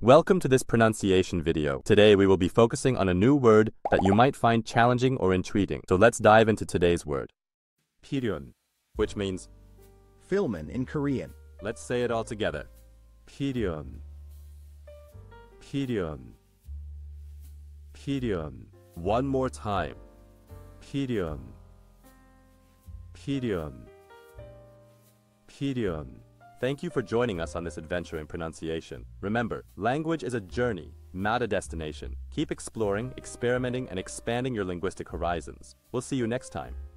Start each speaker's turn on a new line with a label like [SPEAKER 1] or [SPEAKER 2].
[SPEAKER 1] Welcome to this pronunciation video. Today we will be focusing on a new word that you might find challenging or intriguing. So let's dive into today's word. piryon, which means
[SPEAKER 2] Filmen in Korean.
[SPEAKER 1] Let's say it all together. piryon. piryon. piryon. One more time. piryon. piryon. piryon. Thank you for joining us on this adventure in pronunciation. Remember, language is a journey, not a destination. Keep exploring, experimenting, and expanding your linguistic horizons. We'll see you next time.